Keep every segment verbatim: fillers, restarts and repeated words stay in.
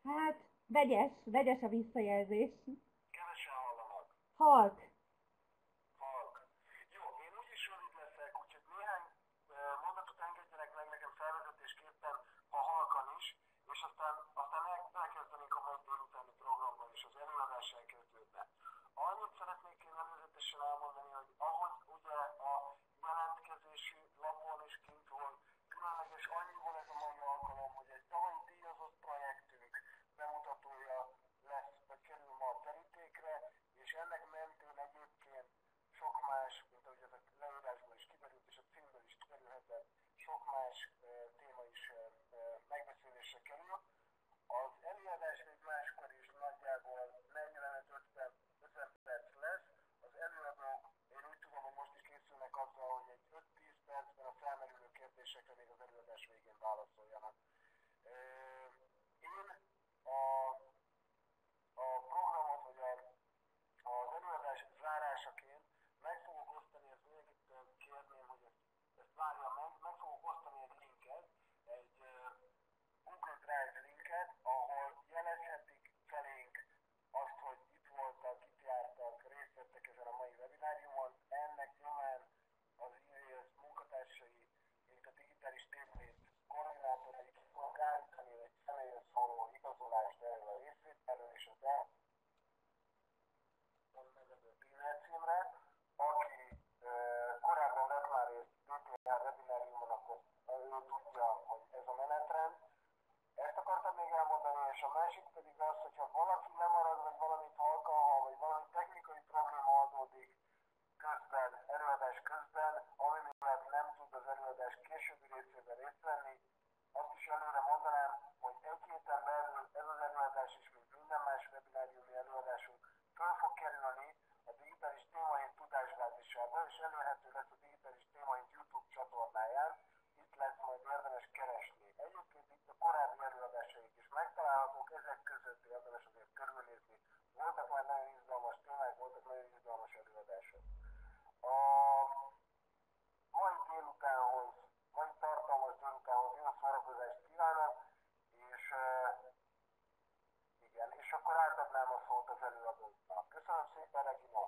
Hát, vegyes, vegyes a visszajelzés. Kevesen hallanak. Halk. Halk. Jó, én úgyis rövid leszek, úgyhogy néhány uh, mondatot engedjenek meg nekem felvezetésképpen, ha halkan is, és aztán, aztán el, elkezdenénk a mai délutáni programban is az előadás elkezdődne. Annyit szeretnék én előzetesen elmondani, hogy ahogy ugye a jelentkezési lapon is kint volt, különleges annyiból ez a mai alkalom, hogy egy tavalyi díjazott projektünk bemutatója lesz, vagy kerül ma a terítékre, és ennek mentén egyébként sok más, mint ahogy ez a leírásból is kiderült, és a címből is kiderülhetett, sok más e, téma is e, megbeszélésre kerül. Az előadás még máskor is nagyjából negyvenöt-ötven perc lesz. Az előadók, én úgy tudom, hogy most is készülnek azzal, hogy egy öt-tíz percben a felmerülő kérdésekre még az előadás végén válaszoljanak. Én a, a programot, vagy a, az előadás zárásaként meg fogok osztani, ezt mindenkitől kérném, hogy ezt, ezt várja meg, meg fogok osztani egy linket, egy Google Drive linket, ahol jelezhetik felénk azt, hogy itt voltak, itt jártak, részt vettek ezen a mai webináriumon. Ennek nyomán az i vé es munkatársai, mint a digitális témlét koordinátorai ki fognak állítani egy személyhez szóló igazolást erről a részvételről, és az el e-mail címre, aki e, korábban vett már részt dé té há webináriumon, akkor ő tudja, hogy ez a menetrend. Ezt akartam még elmondani, és a másik pedig az, hogyha valaki lemarad, vagy valamit halkan hall, vagy valami technikai probléma adódik közben, előadás közben, ami miatt nem tud az előadás későbbi részében részt venni, azt is előre mondanám, hogy egy héten belül ez az előadás is, mint minden más webináriumi előadásunk, föl fog kerülni a Digitális Témaink tudásbázisába, és elérhető lesz a Digitális Témaink YouTube csatornáján. Itt lesz majd érdemes keresni. Egyébként itt a korábbi előadásaink is megtalálhatók, ezek között érdemes azért körülnézni. Voltak már nagyon izgalmas témák, voltak nagyon izgalmas előadások. A mai délutánhoz, mai tartalmas délutánhoz jó szórakozást kívánok, és igen, és akkor átadnám a szót az előadóknak. Köszönöm szépen, Regina!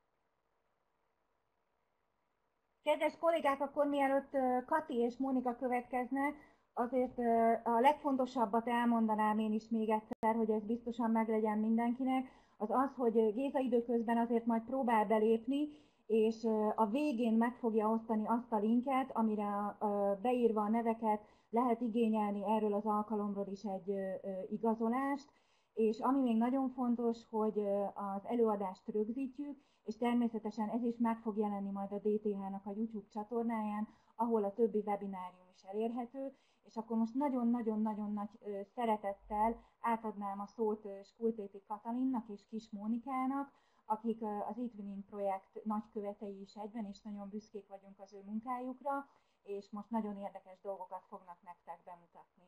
Kedves kollégák, akkor mielőtt Kati és Mónika következne, azért a legfontosabbat elmondanám én is még egyszer, hogy ez biztosan meglegyen mindenkinek, az az, hogy Géza időközben azért majd próbál belépni, és a végén meg fogja osztani azt a linket, amire beírva a neveket lehet igényelni erről az alkalomról is egy igazolást, és ami még nagyon fontos, hogy az előadást rögzítjük, és természetesen ez is meg fog jelenni majd a dé té há-nak a YouTube csatornáján, ahol a többi webinárium is elérhető, és akkor most nagyon-nagyon-nagyon nagy szeretettel átadnám a szót Skultéti Katalinnak és Kis Mónikának, akik az eTwinning projekt nagykövetei is egyben, és nagyon büszkék vagyunk az ő munkájukra, és most nagyon érdekes dolgokat fognak nektek bemutatni.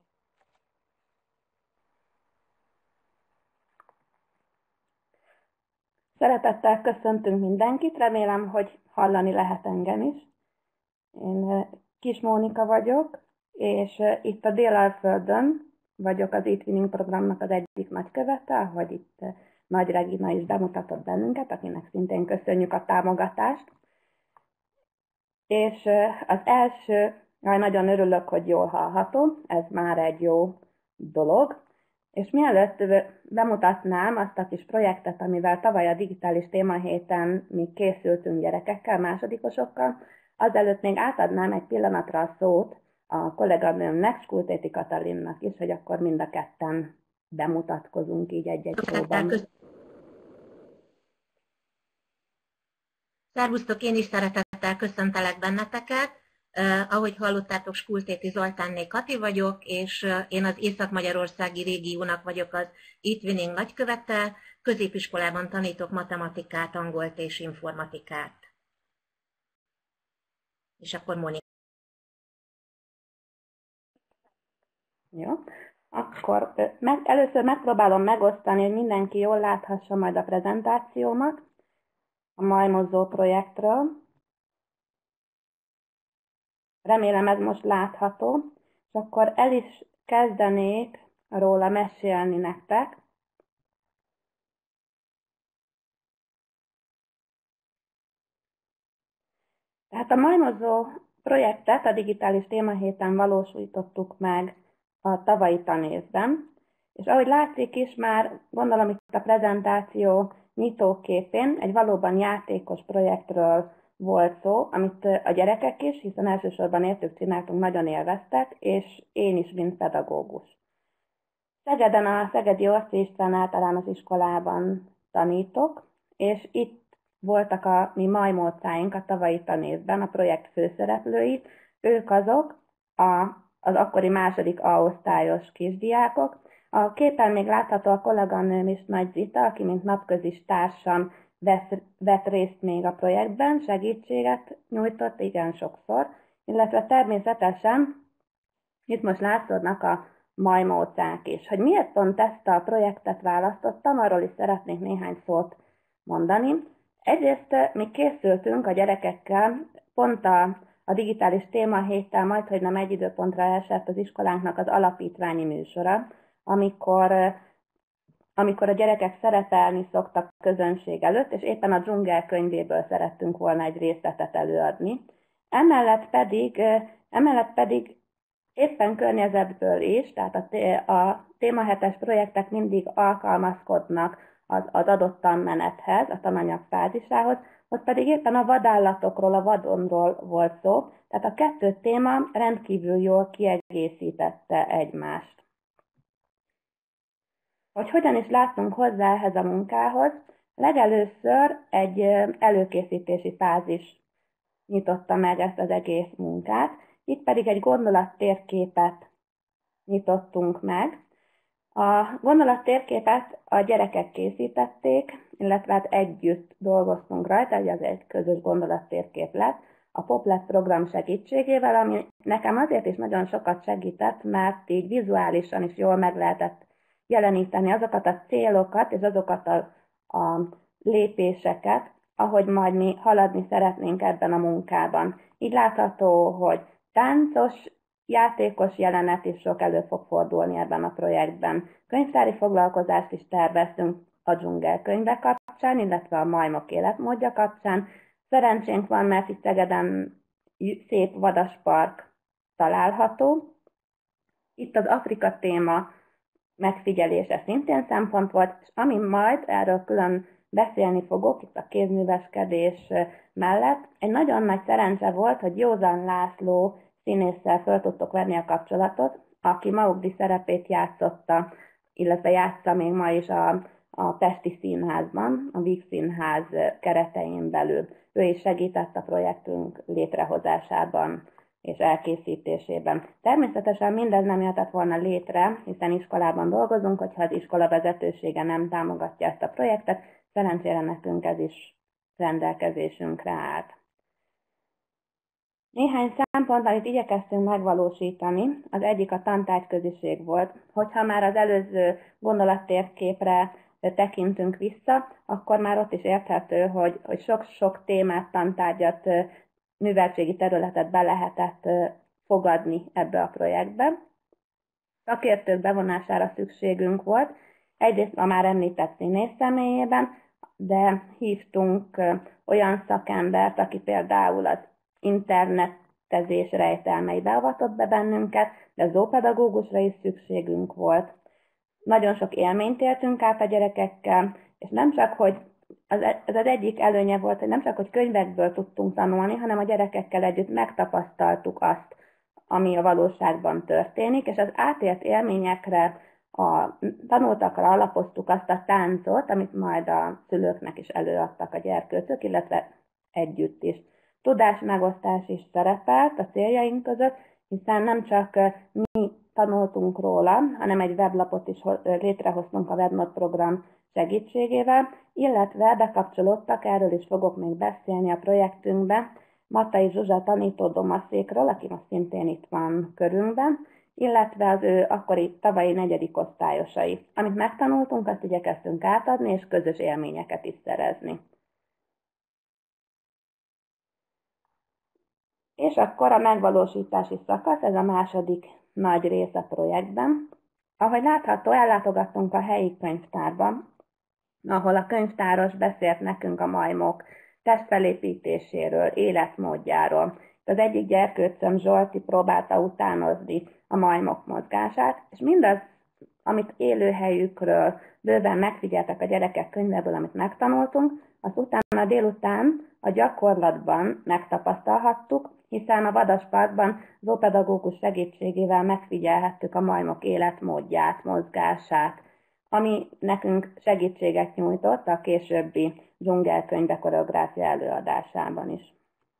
Szeretettel köszöntünk mindenkit, remélem, hogy hallani lehet engem is. Én Kis Mónika vagyok, és itt a Dél-Alföldön vagyok az eTwinning programnak az egyik nagykövete, ahogy itt Nagy Regina is bemutatott bennünket, akinek szintén köszönjük a támogatást. És az első, nagyon örülök, hogy jól hallható, ez már egy jó dolog. És mielőtt bemutatnám azt a kis projektet, amivel tavaly a Digitális Témahéten mi készültünk gyerekekkel, másodikosokkal, azelőtt még átadnám egy pillanatra a szót a kolléganőmnek, Skultéti Katalinnak is, hogy akkor mind a ketten bemutatkozunk így egy-egy szóban. Szervusztok, én is szeretettel köszöntelek benneteket. Uh, ahogy hallottátok, Skultéti Zoltánné Kati vagyok, és uh, én az Észak-Magyarországi régiónak vagyok az eTwinning nagykövete. Középiskolában tanítok matematikát, angolt és informatikát. És akkor Mónika. Jó, akkor meg, először megpróbálom megosztani, hogy mindenki jól láthassa majd a prezentációmat a Majmozó projektről. Remélem ez most látható, és akkor el is kezdenék róla mesélni nektek. Tehát a Majmozó projektet a digitális témahéten valósítottuk meg a tavalyi tanévben, és ahogy látszik is már, gondolom itt a prezentáció nyitóképén egy valóban játékos projektről volt szó, amit a gyerekek is, hiszen elsősorban értük csináltunk, nagyon élveztek, és én is, mint pedagógus. Szegeden a Szegedi Orczy István általános iskolában tanítok, és itt voltak a mi majmócáink a tavalyi tanévben, a projekt főszereplői. Ők azok a, az akkori második A-osztályos kisdiákok. A képen még látható a kolléganőm is, Nagy Zita, aki mint napközis társam vesz, vett részt még a projektben, segítséget nyújtott igen sokszor, illetve természetesen itt most látszódnak a majmócák is. Hogy miért pont ezt a projektet választottam, arról is szeretnék néhány szót mondani. Egyrészt mi készültünk a gyerekekkel, pont a, a digitális témahéttel, majd hogy nem egy időpontra esett az iskolánknak az alapítványi műsora, amikor, amikor a gyerekek szerepelni szoktak közönség előtt, és éppen a Dzsungel könyvéből szerettünk volna egy részletet előadni. Emellett pedig, emellett pedig éppen környezetből is, tehát a, a témahetes projektek mindig alkalmazkodnak az, az adott tanmenethez, a tananyag fázisához, ott pedig éppen a vadállatokról, a vadonról volt szó, tehát a kettő téma rendkívül jól kiegészítette egymást. Hogy hogyan is láttunk hozzá ehhez a munkához, legelőször egy előkészítési fázis nyitotta meg ezt az egész munkát, itt pedig egy gondolattérképet nyitottunk meg. A gondolattérképet a gyerekek készítették, illetve hát együtt dolgoztunk rajta, hogy ez egy közös gondolattérkép lett, a Poplet program segítségével, ami nekem azért is nagyon sokat segített, mert így vizuálisan is jól meg lehetett jeleníteni azokat a célokat és azokat a, a lépéseket, ahogy majd mi haladni szeretnénk ebben a munkában. Így látható, hogy táncos, játékos jelenet is sok elő fog fordulni ebben a projektben. Könyvtári foglalkozást is terveztünk a Dzsungel könyve kapcsán, illetve a majmok életmódja kapcsán. Szerencsénk van, mert itt Szegeden szép vadaspark található. Itt az Afrika téma megfigyelése szintén szempont volt, és ami majd, erről külön beszélni fogok, itt a kézműveskedés mellett, egy nagyon nagy szerencse volt, hogy Józan László színésszel föl tudtok venni a kapcsolatot, aki Mauglin szerepét játszotta, illetve játsza még ma is a, a Pesti Színházban, a Víg Színház keretein belül. Ő is segített a projektünk létrehozásában és elkészítésében. Természetesen mindez nem jöhetett volna létre, hiszen iskolában dolgozunk, hogyha az iskola vezetősége nem támogatja ezt a projektet, szerencsére nekünk ez is rendelkezésünkre állt. Néhány szempont, amit igyekeztünk megvalósítani, az egyik a tantárgyköziség volt. Hogyha már az előző gondolattérképre tekintünk vissza, akkor már ott is érthető, hogy, hogy sok-sok témát, tantárgyat, műveltségi területet be lehetett fogadni ebbe a projektbe. Szakértők bevonására szükségünk volt, egyrészt a már említett színész személyében, de hívtunk olyan szakembert, aki például az internetezés rejtelmeibe avatott be bennünket, de zoopedagógusra is szükségünk volt. Nagyon sok élményt éltünk át a gyerekekkel, és nem csak, hogy az, ez az egyik előnye volt, hogy nem csak, hogy könyvekből tudtunk tanulni, hanem a gyerekekkel együtt megtapasztaltuk azt, ami a valóságban történik, és az átélt élményekre, a tanultakra alapoztuk azt a táncot, amit majd a szülőknek is előadtak a gyerkőcök, illetve együtt is. Tudásmegosztás is szerepelt a céljaink között, hiszen nem csak mi tanultunk róla, hanem egy weblapot is létrehoztunk a WebNote program segítségével, illetve bekapcsolódtak, erről is fogok még beszélni a projektünkbe, Mattai Zsuzsa tanító domaszékról, aki most szintén itt van körünkben, illetve az ő akkori tavalyi negyedik osztályosai. Amit megtanultunk, azt igyekeztünk átadni, és közös élményeket is szerezni. És akkor a megvalósítási szakasz, ez a második nagy rész a projektben. Ahogy látható, ellátogattunk a helyi könyvtárba, ahol a könyvtáros beszélt nekünk a majmok testfelépítéséről, életmódjáról. Az egyik gyerkőcöm, Zsolti, próbálta utánozni a majmok mozgását, és mindaz, amit élőhelyükről bőven megfigyeltek a gyerekek könyvéből, amit megtanultunk, azt utána délután a gyakorlatban megtapasztalhattuk, hiszen a Vadasparkban zoopedagógus segítségével megfigyelhettük a majmok életmódját, mozgását, ami nekünk segítséget nyújtott a későbbi dzsungelkönyve koreográfia előadásában is.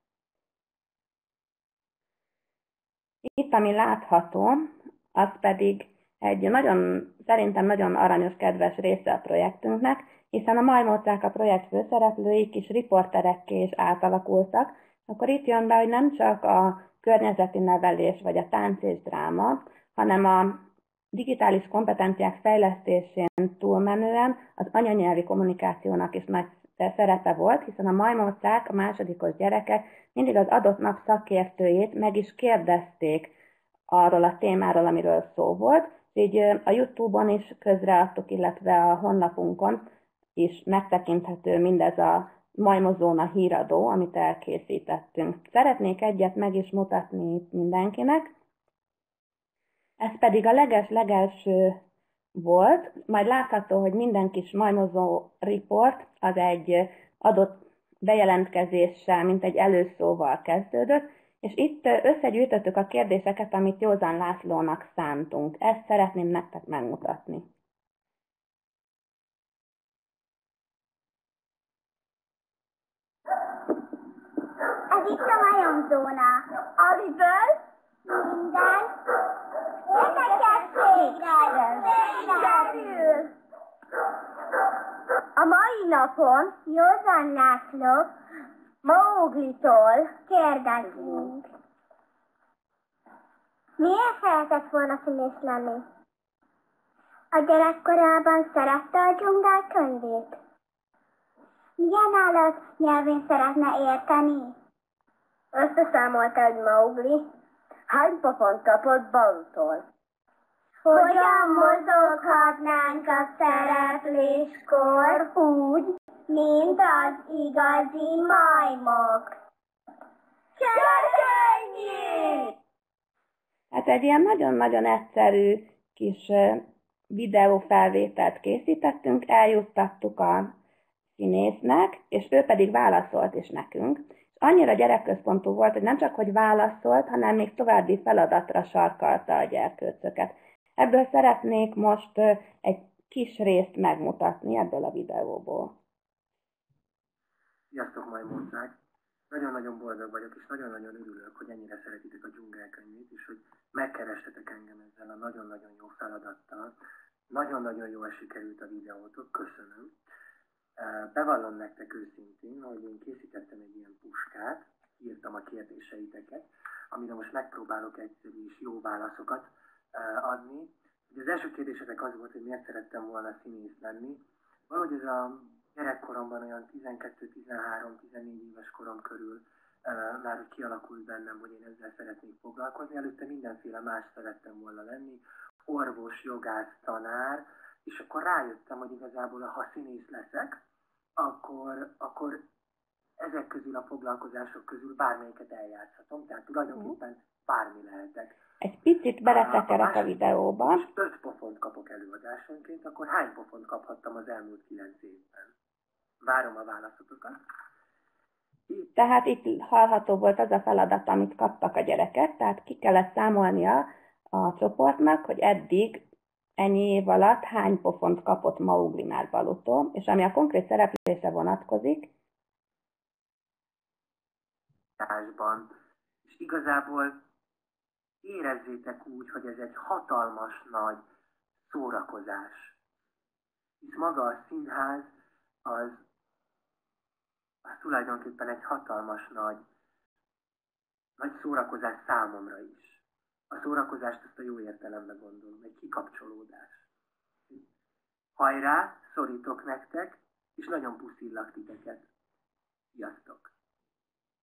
Itt, ami látható, az pedig egy nagyon, szerintem nagyon aranyos, kedves része a projektünknek, hiszen a majmócák a projekt főszereplői kis riporterekké is átalakultak, akkor itt jön be, hogy nem csak a környezeti nevelés vagy a tánc és dráma, hanem a digitális kompetenciák fejlesztésén túlmenően az anyanyelvi kommunikációnak is nagy szerepe volt, hiszen a majmócák, a másodikos gyerekek mindig az adott nap szakértőjét meg is kérdezték arról a témáról, amiről szó volt, így a YouTube-on is közreadtuk, illetve a honlapunkon is megtekinthető mindez a Majmozóna híradó, amit elkészítettünk. Szeretnék egyet meg is mutatni itt mindenkinek. Ez pedig a leges-legelső volt, majd látható, hogy minden kis majmozó report az egy adott bejelentkezéssel, mint egy előszóval kezdődött, és itt összegyűjtöttük a kérdéseket, amit Józan Lászlónak szántunk. Ezt szeretném nektek megmutatni. Ez itt a majomzóna, amiből minden érdekességgel derül. A mai napon Józan László Mauglitól kérdezünk. Miért szeretett volna színész lenni? A gyerekkorában szerette a dzsungel könyvét. Milyen állat nyelvén szeretne érteni? Összeszámolta egy Maugli. Hány pofont kapott Balutól? Hogyan mozoghatnánk a szerepléskor úgy, mint az igazi majmok? Csak ennyi! Hát egy ilyen nagyon-nagyon egyszerű kis videófelvételt készítettünk, eljuttattuk a színésznek, és ő pedig válaszolt is nekünk. És annyira gyerekközpontú volt, hogy nem csak hogy válaszolt, hanem még további feladatra sarkalta a gyerkőcöket. Ebből szeretnék most egy kis részt megmutatni ebből a videóból. Sziasztok, majmócák! Nagyon-nagyon boldog vagyok, és nagyon-nagyon örülök, hogy ennyire szeretitek a dzsungelkönyvét, és hogy megkerestetek engem ezzel a nagyon-nagyon jó feladattal. Nagyon-nagyon jól sikerült a videótok, köszönöm. Bevallom nektek őszintén, hogy én készítettem egy ilyen puskát, írtam a kérdéseiteket, amire most megpróbálok egyszerű és jó válaszokat adni. Ugye az első kérdésetek az volt, hogy miért szerettem volna színész lenni. Valahogy ez a gyerekkoromban olyan tizenkettő, tizenhárom, tizennégy éves korom körül uh, már kialakult bennem, hogy én ezzel szeretnék foglalkozni. Előtte mindenféle más szerettem volna lenni, orvos, jogász, tanár, és akkor rájöttem, hogy igazából ha színész leszek, akkor, akkor ezek közül a foglalkozások közül bármelyiket eljátszhatom, tehát tulajdonképpen bármi lehetek. Egy picit beletekerek a, a videóba. És öt pofont kapok előadásonként, akkor hány pofont kaphattam az elmúlt kilenc évben? Várom a válaszotokat. Itt. Tehát itt hallható volt az a feladat, amit kaptak a gyerekek, tehát ki kellett számolnia a csoportnak, hogy eddig ennyi év alatt hány pofont kapott Maugli már Balutól, és ami a konkrét szereplése vonatkozik. És igazából érezzétek úgy, hogy ez egy hatalmas nagy szórakozás. Hisz maga a színház az, az tulajdonképpen egy hatalmas nagy, nagy szórakozás számomra is. A szórakozást azt a jó értelemben gondolom, egy kikapcsolódás. Hajrá, szorítok nektek, és nagyon puszillak titeket. Sziasztok!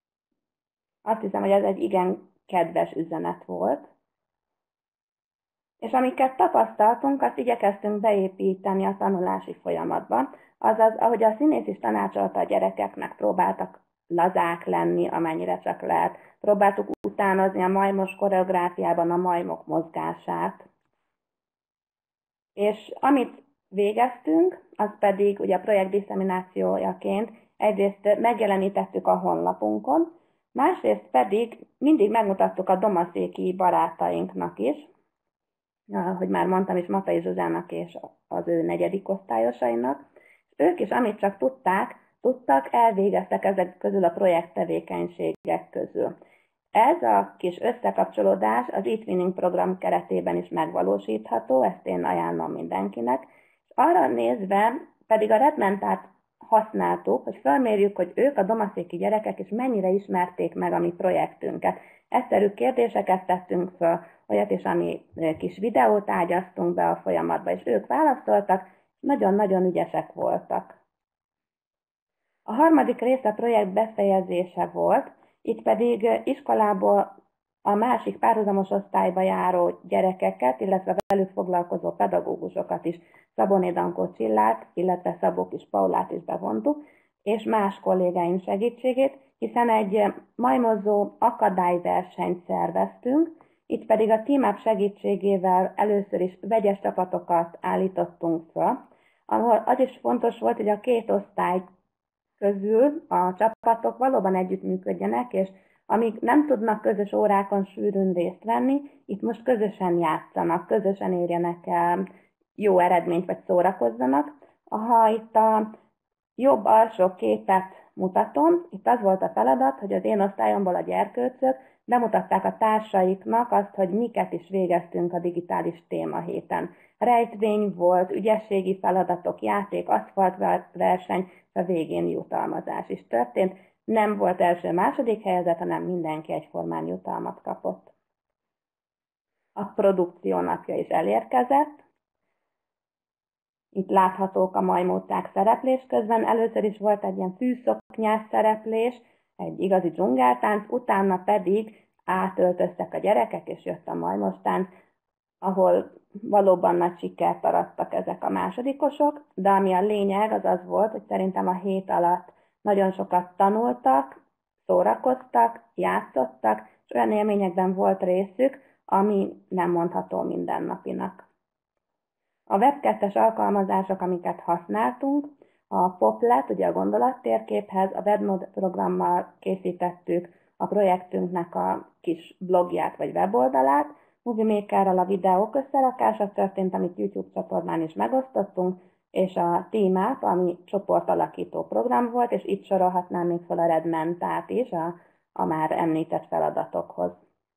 Azt hiszem, hogy ez egy igen kedves üzenet volt. És amiket tapasztaltunk, azt igyekeztünk beépíteni a tanulási folyamatba, azaz, ahogy a színész is tanácsolta a gyerekeknek, próbáltak lazák lenni, amennyire csak lehet. Próbáltuk utánozni a majmos koreográfiában a majmok mozgását. És amit végeztünk, az pedig ugye a projekt disszeminációjaként egyrészt megjelenítettük a honlapunkon, másrészt pedig mindig megmutattuk a domaszéki barátainknak is, ahogy már mondtam is, Matai Zsuzsának és az ő negyedik osztályosainak. Ők is, amit csak tudták, tudtak, elvégeztek ezek közül a projekttevékenységek közül. Ez a kis összekapcsolódás az eTwinning program keretében is megvalósítható, ezt én ajánlom mindenkinek. És arra nézve pedig a Redmentát használtuk, hogy felmérjük, hogy ők a domaszéki gyerekek is mennyire ismerték meg a mi projektünket. Egyszerű kérdéseket tettünk föl, olyat is, ami kis videót ágyaztunk be a folyamatba, és ők válaszoltak, nagyon-nagyon ügyesek voltak. A harmadik része a projekt befejezése volt, itt pedig iskolából a másik párhuzamos osztályba járó gyerekeket, illetve velük foglalkozó pedagógusokat is, Szaboné Dankó Csillát, illetve Szabó Kis Paulát is bevontuk, és más kollégáim segítségét, hiszen egy majmozó akadályversenyt szerveztünk, itt pedig a Team Up segítségével először is vegyes csapatokat állítottunk fel, ahol az is fontos volt, hogy a két osztály közül a csapatok valóban együttműködjenek, és amíg nem tudnak közös órákon sűrűn részt venni, itt most közösen játszanak, közösen érjenek el jó eredményt, vagy szórakozzanak. Ha itt a jobb alsó képet mutatom, itt az volt a feladat, hogy az én osztályomból a gyerkőcök bemutatták a társaiknak azt, hogy miket is végeztünk a digitális témahéten. Rejtvény volt, ügyességi feladatok, játék, aszfaltverseny, a végén jutalmazás is történt. Nem volt első-második helyezett, hanem mindenki egyformán jutalmat kapott. A produkció napja is elérkezett. Itt láthatók a majmócák szereplés közben. Először is volt egy ilyen fűszoknyás szereplés, egy igazi dzsungeltánc, utána pedig átöltöztek a gyerekek, és jött a majmostánc, ahol valóban nagy sikert arattak ezek a másodikosok, de ami a lényeg, az az volt, hogy szerintem a hét alatt nagyon sokat tanultak, szórakoztak, játszottak, és olyan élményekben volt részük, ami nem mondható mindennapinak. A web kettes alkalmazások, amiket használtunk, a Poplet, ugye a gondolattérképhez, a WebNode programmal készítettük a projektünknek a kis blogját vagy weboldalát, Movie Makerrel a videók összerakása történt, amit YouTube csatornán is megosztottunk, és a Team Up, ami csoportalakító program volt, és itt sorolhatnám még fel a Redmentát is a, a már említett feladatokhoz.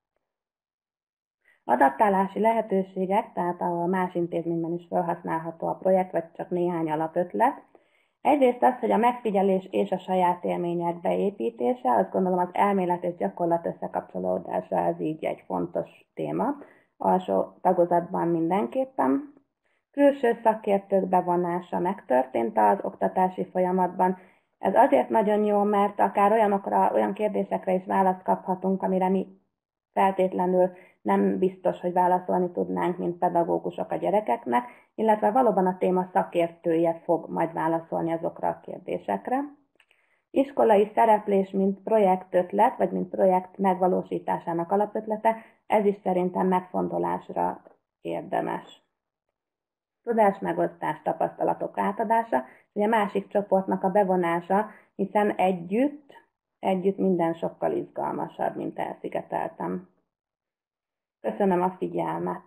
Adaptálási lehetőségek, tehát a más intézményben is felhasználható a projekt, vagy csak néhány alapötlet. Egyrészt az, hogy a megfigyelés és a saját élmények beépítése, azt gondolom az elmélet és gyakorlat összekapcsolódása, ez így egy fontos téma, alsó tagozatban mindenképpen. Külső szakértők bevonása megtörtént az oktatási folyamatban. Ez azért nagyon jó, mert akár olyanokra, olyan kérdésekre is választ kaphatunk, amire mi feltétlenül nem biztos, hogy válaszolni tudnánk, mint pedagógusok a gyerekeknek, illetve valóban a téma szakértője fog majd válaszolni azokra a kérdésekre. Iskolai szereplés, mint projektötlet, vagy mint projekt megvalósításának alapötlete, ez is szerintem megfontolásra érdemes. Tudásmegosztás, tapasztalatok átadása, és a másik csoportnak a bevonása, hiszen együtt, együtt minden sokkal izgalmasabb, mint elszigeteltem. Köszönöm a figyelmet!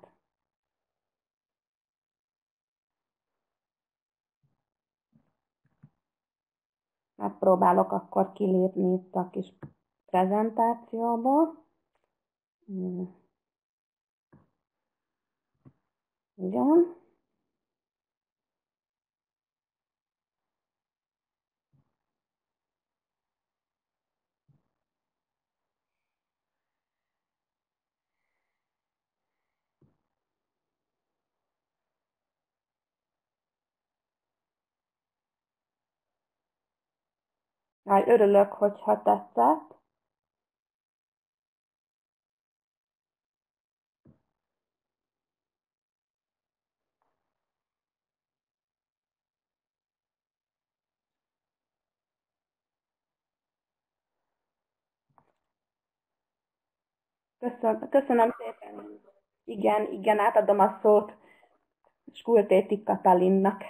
Megpróbálok akkor kilépni itt a kis prezentációból. Igen. Jaj, örülök, hogyha tetszett. Köszönöm, köszönöm szépen. Igen, igen, átadom a szót Skultéti Katalinnak.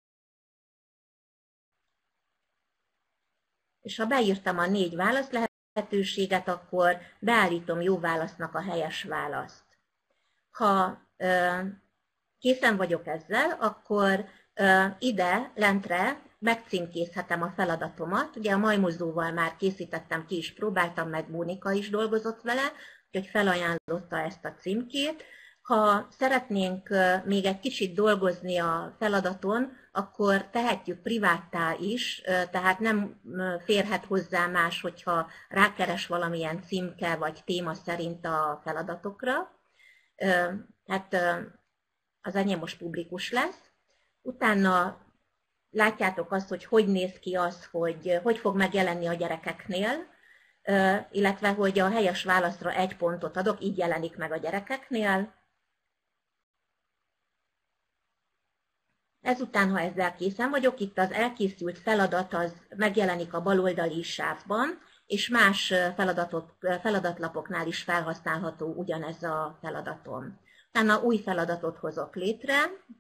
És ha beírtam a négy választ, lehet lehetőséget, akkor beállítom jó válasznak a helyes választ. Ha készen vagyok ezzel, akkor ide lentre megcímkézhetem a feladatomat. Ugye a majmozóval már készítettem, ki is próbáltam, meg Mónika is dolgozott vele, úgyhogy felajánlotta ezt a címkét. Ha szeretnénk még egy kicsit dolgozni a feladaton, akkor tehetjük priváttá is, tehát nem férhet hozzá más, hogyha rákeres valamilyen címke vagy téma szerint a feladatokra. Hát az enyém most publikus lesz. Utána látjátok azt, hogy hogy néz ki az, hogy hogy fog megjelenni a gyerekeknél, illetve hogy a helyes válaszra egy pontot adok, így jelenik meg a gyerekeknél. Ezután, ha ezzel készen vagyok, itt az elkészült feladat az megjelenik a baloldali sávban, és más feladatok, feladatlapoknál is felhasználható ugyanez a feladatom. Utána új feladatot hozok létre.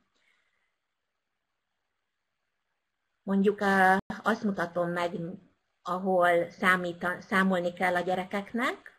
Mondjuk azt mutatom meg, ahol számít, számolni kell a gyerekeknek.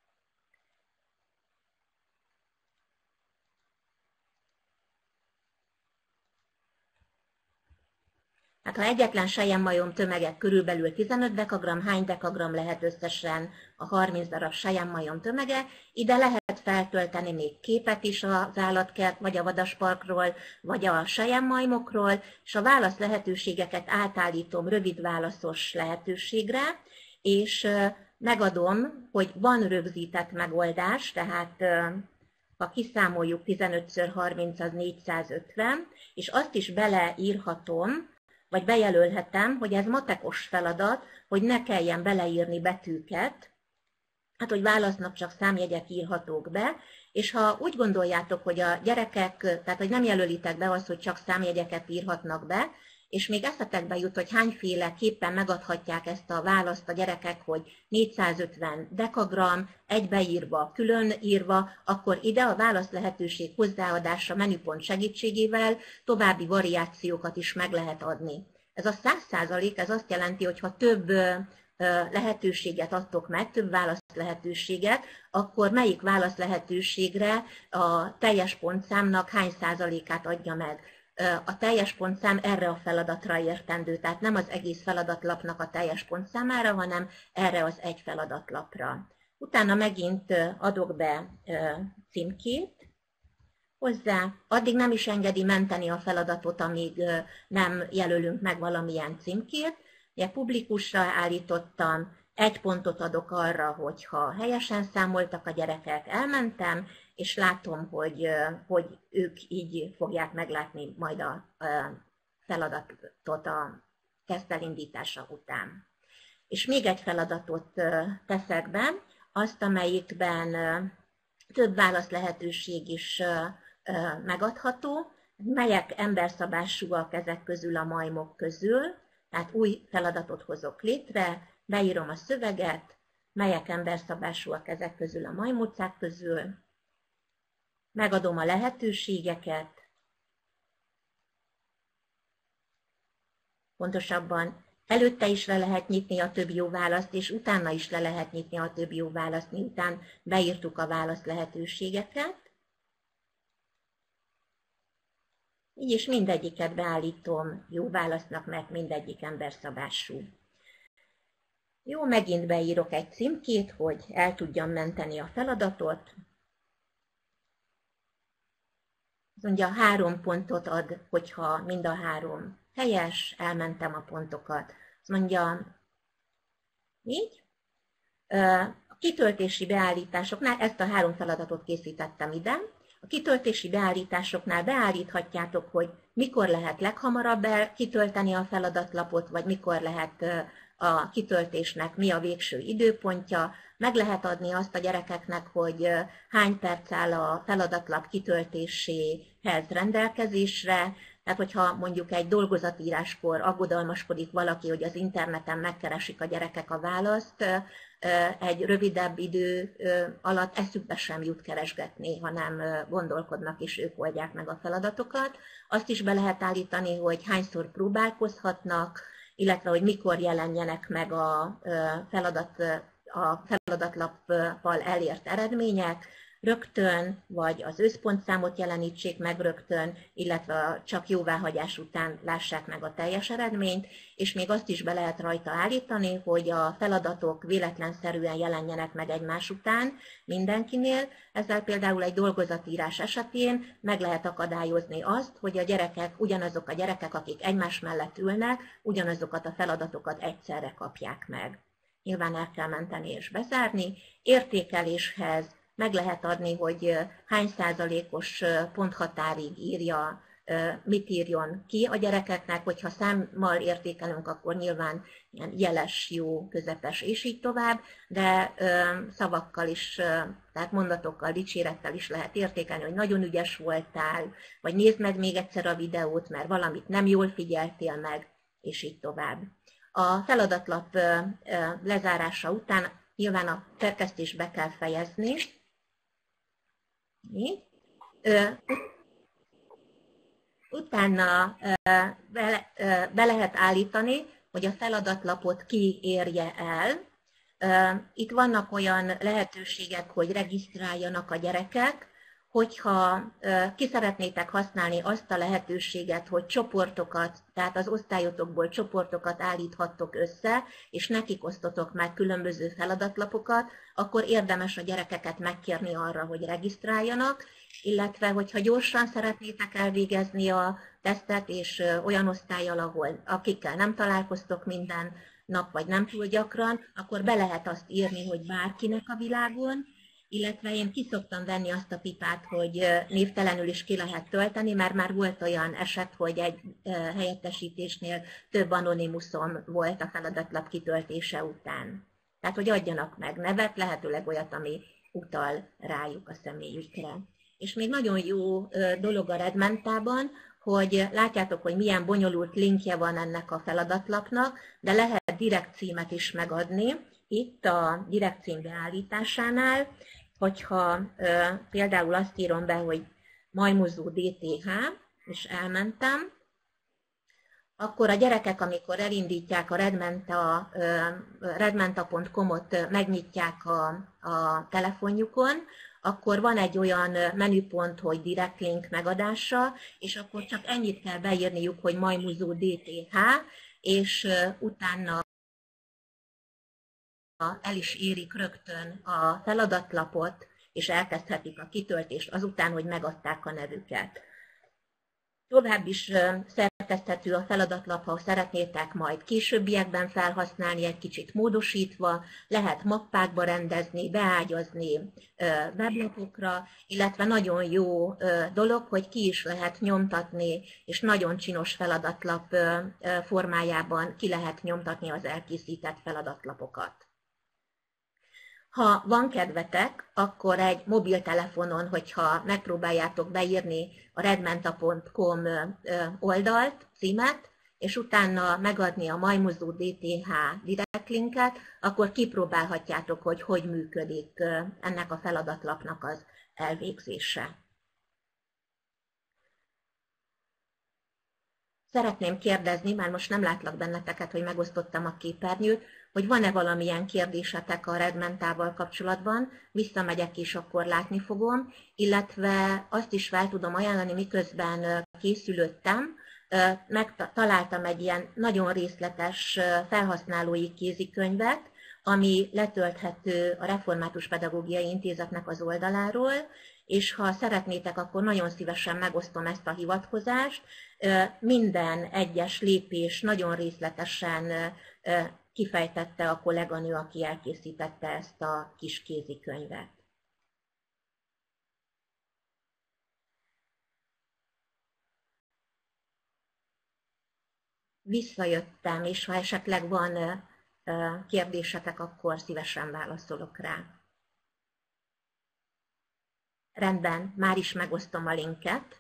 Hát ha egyetlen selyemmajom tömege körülbelül tizenöt dekagramm, hány dekagramm lehet összesen a harminc darab selyemmajom tömege, ide lehet feltölteni még képet is az állatkert, vagy a vadasparkról, vagy a selyemmajmokról, és a válasz lehetőségeket átállítom rövid válaszos lehetőségre, és megadom, hogy van rögzített megoldás, tehát ha kiszámoljuk tizenöt harminc az négyszázötven, és azt is beleírhatom, vagy bejelölhetem, hogy ez matekos feladat, hogy ne kelljen beleírni betűket, hát hogy válasznak csak számjegyek írhatók be, és ha úgy gondoljátok, hogy a gyerekek, tehát hogy nem jelölitek be azt, hogy csak számjegyeket írhatnak be, és még eszetekbe jut, hogy hányféleképpen megadhatják ezt a választ a gyerekek, hogy négyszázötven dekagramm, egybeírva, külön írva, akkor ide a válasz lehetőség hozzáadása menüpont segítségével további variációkat is meg lehet adni. Ez a száz százalék, ez azt jelenti, hogy ha több lehetőséget adtok meg, több válasz lehetőséget, akkor melyik válasz lehetőségre a teljes pontszámnak hány százalékát adja meg. A teljes pontszám erre a feladatra értendő, tehát nem az egész feladatlapnak a teljes pontszámára, hanem erre az egy feladatlapra. Utána megint adok be címkét hozzá, addig nem is engedi menteni a feladatot, amíg nem jelölünk meg valamilyen címkét. Ugye publikusra állítottam, egy pontot adok arra, hogyha helyesen számoltak a gyerekek, elmentem, és látom, hogy, hogy ők így fogják meglátni majd a feladatot a teszt elindítása után. És még egy feladatot teszek be, azt, amelyikben több válasz lehetőség is megadható, melyek emberszabásúak ezek közül a majmok közül, tehát új feladatot hozok létre, beírom a szöveget, melyek emberszabásúak ezek közül a majmócák közül, megadom a lehetőségeket, pontosabban előtte is le lehet nyitni a több jó választ, és utána is le lehet nyitni a több jó választ, miután beírtuk a válasz lehetőségeket. Így is mindegyiket beállítom jó válasznak, mert mindegyik emberszabású. Jó, megint beírok egy címkét, hogy el tudjam menteni a feladatot. Mondja, három pontot ad, hogyha mind a három helyes, elmentem a pontokat. Azt mondja, így. A kitöltési beállításoknál ezt a három feladatot készítettem ide. A kitöltési beállításoknál beállíthatjátok, hogy mikor lehet leghamarabb kitölteni a feladatlapot, vagy mikor lehet a kitöltésnek mi a végső időpontja. Meg lehet adni azt a gyerekeknek, hogy hány perc áll a feladatlap kitöltéséhez rendelkezésre. Tehát, hogyha mondjuk egy dolgozatíráskor aggodalmaskodik valaki, hogy az interneten megkeresik a gyerekek a választ, egy rövidebb idő alatt eszükbe sem jut keresgetni, hanem gondolkodnak és ők oldják meg a feladatokat. Azt is be lehet állítani, hogy hányszor próbálkozhatnak, illetve hogy mikor jelenjenek meg a feladat a feladatlappal elért eredmények rögtön, vagy az összpontszámot jelenítsék meg rögtön, illetve csak jóváhagyás után lássák meg a teljes eredményt, és még azt is be lehet rajta állítani, hogy a feladatok véletlenszerűen jelenjenek meg egymás után mindenkinél. Ezzel például egy dolgozatírás esetén meg lehet akadályozni azt, hogy a gyerekek, ugyanazok a gyerekek, akik egymás mellett ülnek, ugyanazokat a feladatokat egyszerre kapják meg. Nyilván el kell menteni és bezárni. Értékeléshez meg lehet adni, hogy hány százalékos ponthatárig írja, mit írjon ki a gyerekeknek, hogyha számmal értékelünk, akkor nyilván ilyen jeles, jó, közepes és így tovább, de szavakkal is, tehát mondatokkal, dicsérettel is lehet értékelni, hogy nagyon ügyes voltál, vagy nézd meg még egyszer a videót, mert valamit nem jól figyeltél meg, és így tovább. A feladatlap lezárása után nyilván a szerkesztést be kell fejezni. Utána be, be lehet állítani, hogy a feladatlapot ki érje el. Itt vannak olyan lehetőségek, hogy regisztráljanak a gyerekek, hogyha ki szeretnétek használni azt a lehetőséget, hogy csoportokat, tehát az osztályotokból csoportokat állíthattok össze, és nekik osztotok meg különböző feladatlapokat, akkor érdemes a gyerekeket megkérni arra, hogy regisztráljanak, illetve hogyha gyorsan szeretnétek elvégezni a tesztet, és olyan osztállyal, ahol akikkel nem találkoztok minden nap, vagy nem túl gyakran, akkor be lehet azt írni, hogy bárkinek a világon, illetve én ki szoktam venni azt a pipát, hogy névtelenül is ki lehet tölteni, mert már volt olyan eset, hogy egy helyettesítésnél több anonimuszom volt a feladatlap kitöltése után. Tehát, hogy adjanak meg nevet, lehetőleg olyat, ami utal rájuk a személyükre. És még nagyon jó dolog a Redmentában, hogy látjátok, hogy milyen bonyolult linkje van ennek a feladatlapnak, de lehet direkt címet is megadni. Itt a direkt cím beállításánál, hogyha ö, például azt írom be, hogy majmozó dé té há, és elmentem, akkor a gyerekek, amikor elindítják a redmenta, redmenta pont com-ot, megnyitják a, a telefonjukon, akkor van egy olyan menüpont, hogy direct link megadása, és akkor csak ennyit kell beírniuk, hogy majmozó dé té há, és utána el is érik rögtön a feladatlapot, és elkezdhetik a kitöltést azután, hogy megadták a nevüket. Tovább is szerkeszthető a feladatlap, ha szeretnétek majd későbbiekben felhasználni, egy kicsit módosítva, lehet mappákba rendezni, beágyazni weblapokra, illetve nagyon jó dolog, hogy ki is lehet nyomtatni, és nagyon csinos feladatlap formájában ki lehet nyomtatni az elkészített feladatlapokat. Ha van kedvetek, akkor egy mobiltelefonon, hogyha megpróbáljátok beírni a redmenta pont com oldalt, címet, és utána megadni a majmozó dé té há direct linket, akkor kipróbálhatjátok, hogy hogy működik ennek a feladatlapnak az elvégzése. Szeretném kérdezni, már most nem látlak benneteket, hogy megosztottam a képernyőt, hogy van-e valamilyen kérdésetek a Redmentával kapcsolatban, visszamegyek és akkor látni fogom, illetve azt is fel tudom ajánlani, miközben készülöttem, megtaláltam egy ilyen nagyon részletes felhasználói kézikönyvet, ami letölthető a Református Pedagógiai Intézetnek az oldaláról, és ha szeretnétek, akkor nagyon szívesen megosztom ezt a hivatkozást. Minden egyes lépés nagyon részletesen kifejtette a kolléganő, aki elkészítette ezt a kis kézikönyvet. Visszajöttem, és ha esetleg van kérdésetek, akkor szívesen válaszolok rá. Rendben, már is megosztom a linket.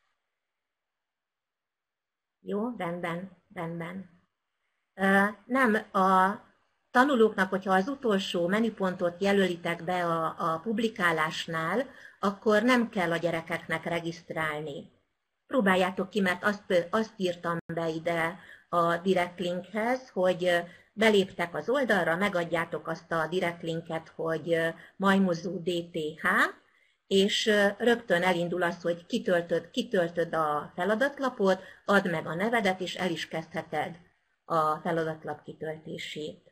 Jó, rendben, rendben. Nem, a tanulóknak, hogyha az utolsó menüpontot jelölitek be a, a publikálásnál, akkor nem kell a gyerekeknek regisztrálni. Próbáljátok ki, mert azt, azt írtam be ide a direct linkhez, hogy beléptek az oldalra, megadjátok azt a direkt linket, hogy Majmozó dé té há, és rögtön elindul az, hogy kitöltöd, kitöltöd a feladatlapot, add meg a nevedet, és el is kezdheted a feladatlap kitöltését.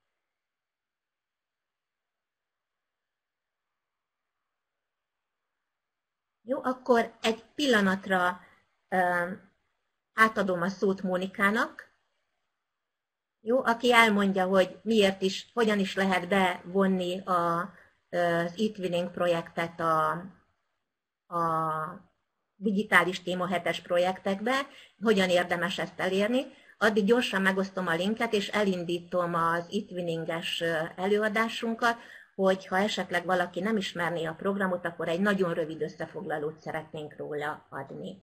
Jó, akkor egy pillanatra uh, átadom a szót Mónikának, jó, aki elmondja, hogy miért is, hogyan is lehet bevonni a, az eTwinning projektet a, a digitális téma hetes projektekbe, hogyan érdemes ezt elérni. Addig gyorsan megosztom a linket, és elindítom az eTwinninges előadásunkat, hogy ha esetleg valaki nem ismerné a programot, akkor egy nagyon rövid összefoglalót szeretnénk róla adni.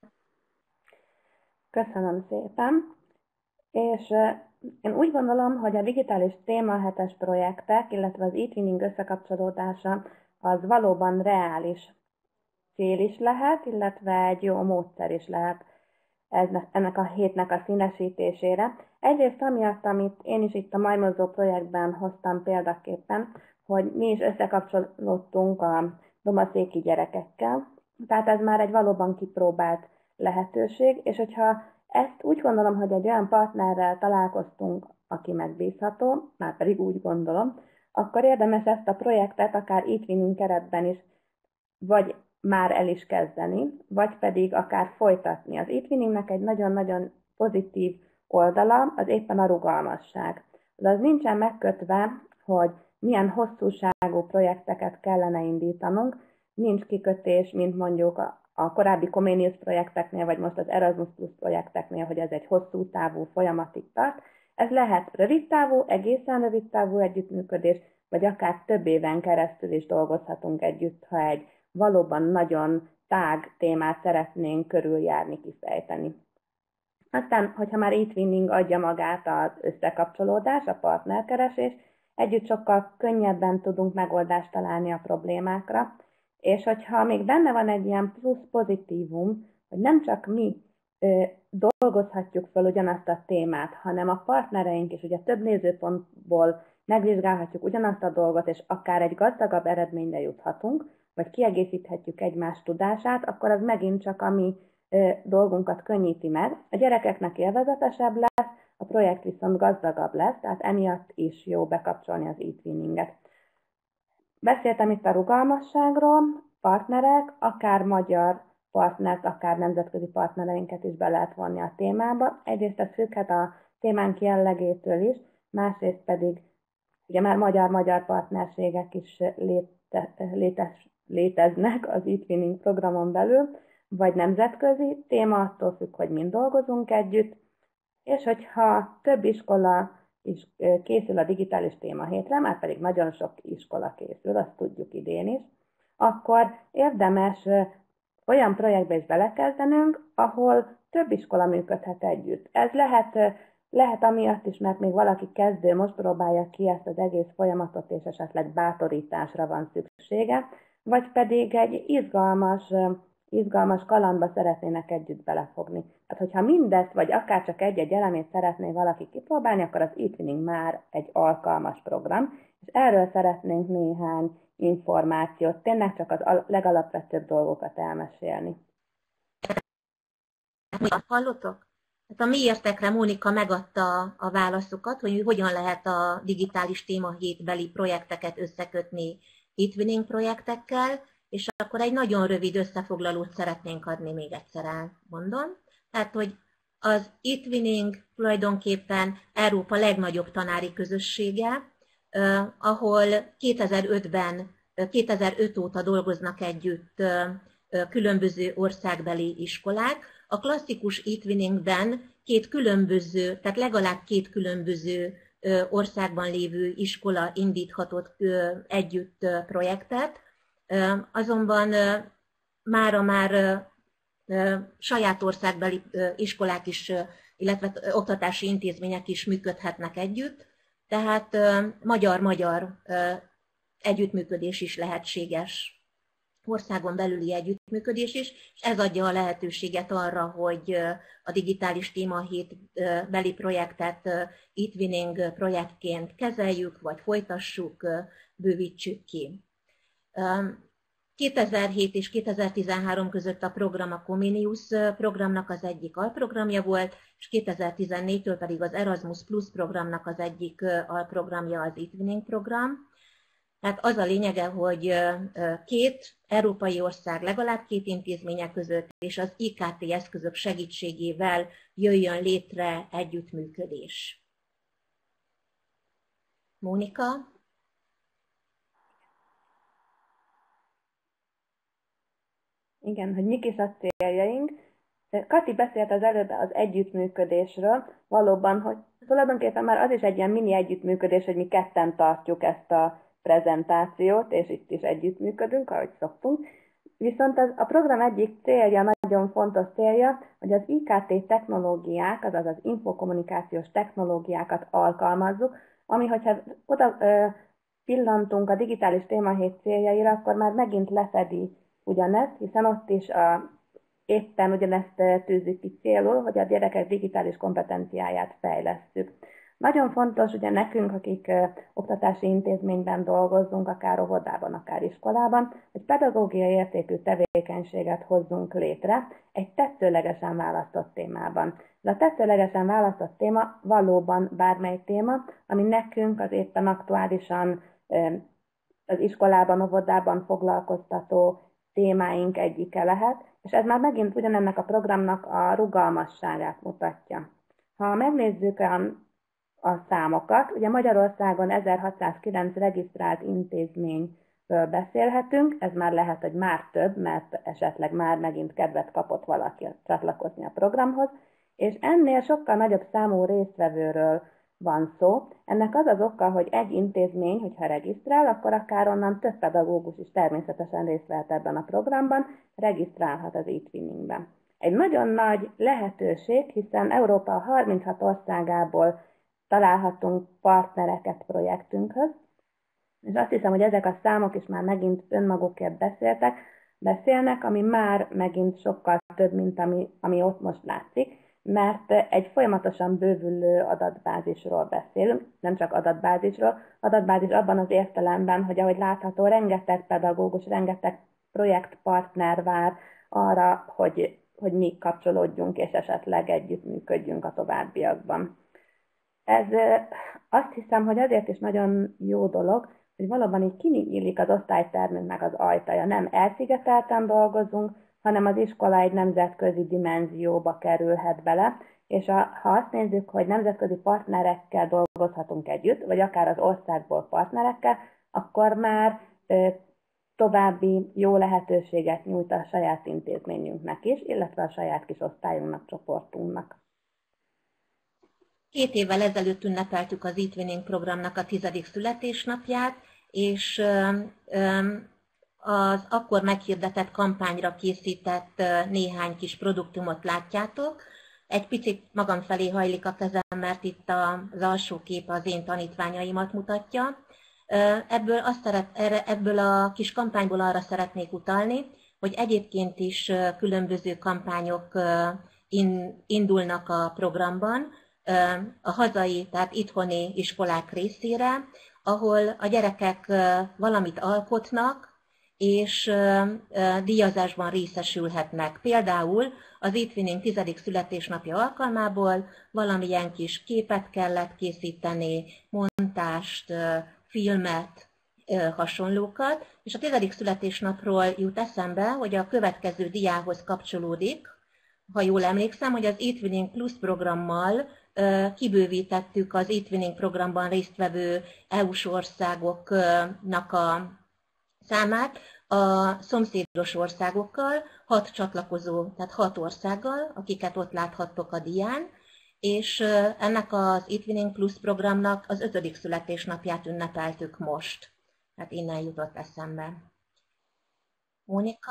Köszönöm szépen, és én úgy gondolom, hogy a digitális téma hetes projektek, illetve az eTwinning összekapcsolódása az valóban reális cél is lehet, illetve egy jó módszer is lehet ennek a hétnek a színesítésére. Egyrészt amiatt, amit én is itt a Majmozó projektben hoztam példaképpen, hogy mi is összekapcsolódtunk a domaszéki gyerekekkel, tehát ez már egy valóban kipróbált lehetőség, és hogyha ezt úgy gondolom, hogy egy olyan partnerrel találkoztunk, aki megbízható, már pedig úgy gondolom, akkor érdemes ezt a projektet akár eTwinning keretben is, vagy már el is kezdeni, vagy pedig akár folytatni. Az eTwinningnek egy nagyon-nagyon pozitív oldala, az éppen a rugalmasság. Az nincsen megkötve, hogy milyen hosszúságú projekteket kellene indítanunk, nincs kikötés, mint mondjuk a a korábbi Comenius projekteknél, vagy most az Erasmus Plus projekteknél, hogy ez egy hosszú távú folyamatig tart. Ez lehet rövid távú, egészen rövid távú együttműködés, vagy akár több éven keresztül is dolgozhatunk együtt, ha egy valóban nagyon tág témát szeretnénk körüljárni, kifejteni. Aztán, hogyha már eTwinning adja magát az összekapcsolódás, a partnerkeresés, együtt sokkal könnyebben tudunk megoldást találni a problémákra, és hogyha még benne van egy ilyen plusz pozitívum, hogy nem csak mi ö, dolgozhatjuk fel ugyanazt a témát, hanem a partnereink is ugye több nézőpontból megvizsgálhatjuk ugyanazt a dolgot, és akár egy gazdagabb eredményre juthatunk, vagy kiegészíthetjük egymás tudását, akkor az megint csak a mi ö, dolgunkat könnyíti meg. A gyerekeknek élvezetesebb lesz, a projekt viszont gazdagabb lesz, tehát emiatt is jó bekapcsolni az eTwinninget. Beszéltem itt a rugalmasságról, partnerek, akár magyar partnert, akár nemzetközi partnereinket is be lehet vonni a témába. Egyrészt ez függhet a témánk jellegétől is, másrészt pedig ugye már magyar-magyar partnerségek is léte, létes, léteznek az eTwinning programon belül, vagy nemzetközi téma, attól függ, hogy mind dolgozunk együtt, és hogyha több iskola is készül a digitális téma hétre, már pedig nagyon sok iskola készül, azt tudjuk idén is, akkor érdemes olyan projektbe is belekezdenünk, ahol több iskola működhet együtt. Ez lehet, lehet amiatt is, mert még valaki kezdő, most próbálja ki ezt az egész folyamatot, és esetleg bátorításra van szüksége, vagy pedig egy izgalmas, izgalmas kalandba szeretnének együtt belefogni. Tehát, hogyha mindezt, vagy akár csak egy-egy elemét szeretné valaki kipróbálni, akkor az eTwinning már egy alkalmas program, és erről szeretnénk néhány információt, tényleg csak az legalapvetőbb dolgokat elmesélni. Hallottok? Hát a miértekre Mónika megadta a válaszokat, hogy hogyan lehet a digitális témahétbeli projekteket összekötni eTwinning projektekkel, és akkor egy nagyon rövid összefoglalót szeretnénk adni, még egyszer elmondom. Tehát, hogy az eTwinning tulajdonképpen Európa legnagyobb tanári közössége, eh, ahol kétezer-ötben, kétezer-öt óta dolgoznak együtt eh, különböző országbeli iskolák. A klasszikus eTwinningben két különböző, tehát legalább két különböző eh, országban lévő iskola indíthatott eh, együtt eh, projektet, eh, azonban eh, mára már eh, saját országbeli iskolák is, illetve oktatási intézmények is működhetnek együtt, tehát magyar-magyar együttműködés is lehetséges országon belüli együttműködés is, és ez adja a lehetőséget arra, hogy a digitális témahét beli projektet eTwinning projektként kezeljük, vagy folytassuk, bővítsük ki. kétezer-hét és kétezer-tizenhárom között a program a Comenius programnak az egyik alprogramja volt, és kétezer-tizennégytől pedig az Erasmus Plus programnak az egyik alprogramja az eTwinning program. Tehát az a lényege, hogy két európai ország legalább két intézmények között és az I K T eszközök segítségével jöjjön létre együttműködés. Mónika? Igen, hogy mik is a céljaink. Kati beszélt az előbb az együttműködésről, valóban, hogy tulajdonképpen már az is egy ilyen mini együttműködés, hogy mi ketten tartjuk ezt a prezentációt, és itt is együttműködünk, ahogy szoktunk. Viszont az, a program egyik célja, nagyon fontos célja, hogy az I K T technológiák, azaz az infokommunikációs technológiákat alkalmazzuk, ami, hogyha oda ö, pillantunk a digitális témahét céljaira, akkor már megint lefedi ugyanezt, hiszen ott is a, éppen ugyanezt tűzik ki célul, hogy a gyerekek digitális kompetenciáját fejlesszük. Nagyon fontos ugye nekünk, akik ö, oktatási intézményben dolgozzunk, akár óvodában, akár iskolában, hogy pedagógiai értékű tevékenységet hozzunk létre egy tetszőlegesen választott témában. De a tetszőlegesen választott téma valóban bármely téma, ami nekünk az éppen aktuálisan ö, az iskolában, óvodában foglalkoztató témáink egyike lehet, és ez már megint ugyanennek a programnak a rugalmasságát mutatja. Ha megnézzük a, a számokat, ugye Magyarországon ezerhatszázkilenc regisztrált intézményről beszélhetünk, ez már lehet, hogy már több, mert esetleg már megint kedvet kapott valaki csatlakozni a programhoz, és ennél sokkal nagyobb számú résztvevőről van szó. Ennek az az oka, hogy egy intézmény, hogyha regisztrál, akkor akár onnan több pedagógus is természetesen részt vehet ebben a programban, regisztrálhat az eTwinningben. Egy nagyon nagy lehetőség, hiszen Európa harminchat országából találhatunk partnereket projektünkhöz, és azt hiszem, hogy ezek a számok is már megint önmagukért beszéltek, beszélnek, ami már megint sokkal több, mint ami, ami ott most látszik, mert egy folyamatosan bővülő adatbázisról beszélünk, nem csak adatbázisról, adatbázis abban az értelemben, hogy ahogy látható, rengeteg pedagógus, rengeteg projektpartner vár arra, hogy, hogy mi kapcsolódjunk, és esetleg együttműködjünk a továbbiakban. Ez azt hiszem, hogy azért is nagyon jó dolog, hogy valóban így kinyílik az osztálytermünknek az ajtaja. Nem elszigetelten dolgozunk, hanem az iskola egy nemzetközi dimenzióba kerülhet bele, és a, ha azt nézzük, hogy nemzetközi partnerekkel dolgozhatunk együtt, vagy akár az országból partnerekkel, akkor már ö, további jó lehetőséget nyújt a saját intézményünknek is, illetve a saját kis osztályunknak, csoportunknak. Két évvel ezelőtt ünnepeltük az eTwinning programnak a tizedik születésnapját, és ö, ö, az akkor meghirdetett kampányra készített néhány kis produktumot látjátok. Egy picit magam felé hajlik a kezem, mert itt az alsó kép az én tanítványaimat mutatja. Ebből, azt szeret, ebből a kis kampányból arra szeretnék utalni, hogy egyébként is különböző kampányok indulnak a programban, a hazai, tehát itthoni iskolák részére, ahol a gyerekek valamit alkotnak, és díjazásban részesülhetnek. Például az eTwinning tizedik születésnapja alkalmából valamilyen kis képet kellett készíteni, montást, filmet, hasonlókat, és a tizedik születésnapról jut eszembe, hogy a következő diához kapcsolódik, ha jól emlékszem, hogy az eTwinning Plus programmal kibővítettük az eTwinning programban résztvevő é u-s országoknak a számát a szomszédos országokkal, hat csatlakozó, tehát hat országgal, akiket ott láthattok a dián, és ennek az eTwinning Plus programnak az ötödik születésnapját ünnepeltük most. Hát innen jutott eszembe. Mónika?